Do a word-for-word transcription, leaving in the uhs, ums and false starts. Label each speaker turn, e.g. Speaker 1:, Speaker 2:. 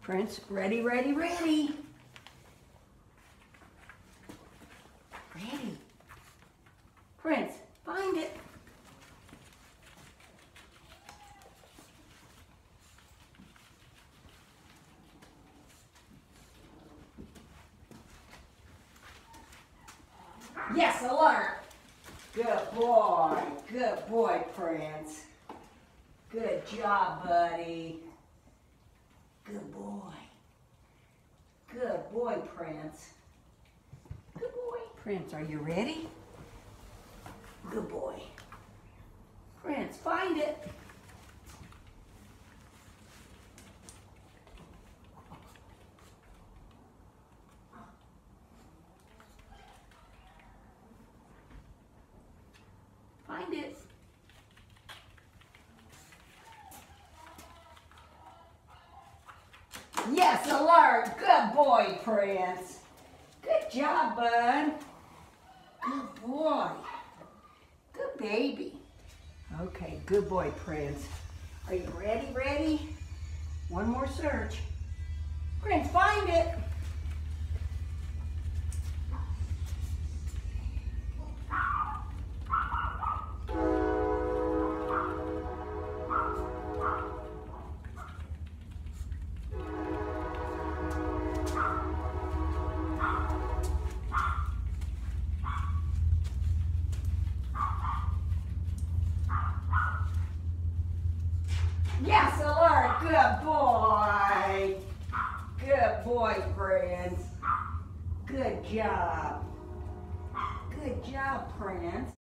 Speaker 1: Prince, ready, ready, ready. Ready. Prince, find it. Yes, alert. Good boy. Good boy, Prince. Good job, buddy. Good boy. Good boy, Prince. Good boy. Prince, are you ready? Good boy. Prince, find it. Find it. Yes, alert. Good boy, Prince. Good job, bud. Good boy. Good baby. Okay, good boy, Prince. Are you ready, ready? One more search. Prince, find it. Yes, alert. Good boy. Good boy, Prince. Good job. Good job, Prince.